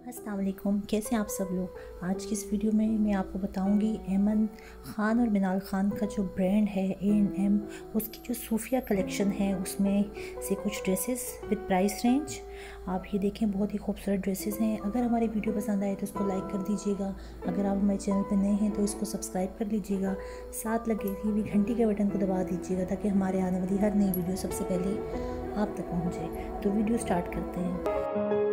अस्सलाम वालेकुम, कैसे हैं आप सब लोग। आज की इस वीडियो में मैं आपको बताऊंगी एमन ख़ान और मिनाल ख़ान का जो ब्रांड है A&M, उसकी जो सूफिया कलेक्शन है उसमें से कुछ ड्रेसेस विद प्राइस रेंज। आप ये देखें, बहुत ही खूबसूरत ड्रेसेस हैं। अगर हमारी वीडियो पसंद आए तो इसको लाइक कर दीजिएगा। अगर आप हमारे चैनल पर नए हैं तो इसको सब्सक्राइब कर लीजिएगा। साथ लगे हुई घंटी के बटन को दबा दीजिएगा ताकि हमारे आने वाली हर नई वीडियो सबसे पहले आप तक पहुँचे। तो वीडियो स्टार्ट करते हैं।